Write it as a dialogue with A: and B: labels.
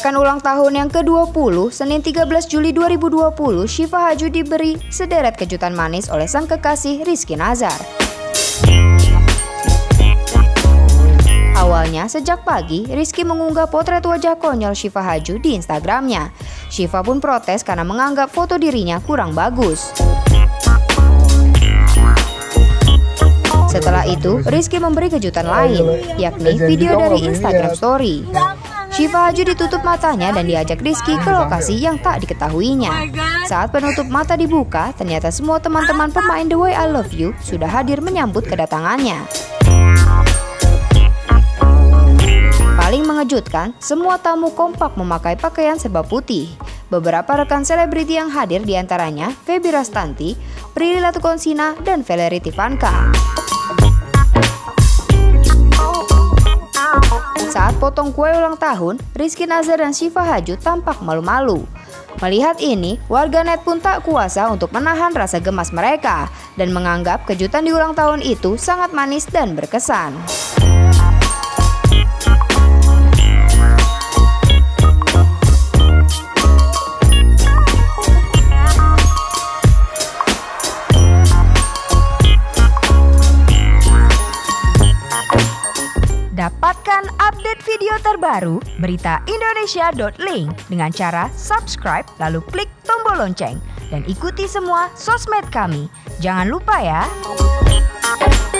A: Merayakan ulang tahun yang ke-20, Senin 13 Juli 2020, Syifa Haju diberi sederet kejutan manis oleh sang kekasih Rizky Nazar. Awalnya, sejak pagi, Rizky mengunggah potret wajah konyol Syifa Haju di Instagramnya. Syifa pun protes karena menganggap foto dirinya kurang bagus. Setelah itu, Rizky memberi kejutan lain, yakni video dari Instagram Story. Syifa Haju ditutup matanya dan diajak Rizky ke lokasi yang tak diketahuinya. Saat penutup mata dibuka, ternyata semua teman-teman pemain The Way I Love You sudah hadir menyambut kedatangannya. Paling mengejutkan, semua tamu kompak memakai pakaian serba putih. Beberapa rekan selebriti yang hadir diantaranya Feby Rastanti, Prilly Latukonsina, dan Valerie Tivanka. Saat potong kue ulang tahun, Rizky Nazar dan Syifa Haju tampak malu-malu. Melihat ini, warganet pun tak kuasa untuk menahan rasa gemas mereka dan menganggap kejutan di ulang tahun itu sangat manis dan berkesan. Dapatkan update video terbaru berita Indonesia.link dengan cara subscribe lalu klik tombol lonceng dan ikuti semua sosmed kami. Jangan lupa ya.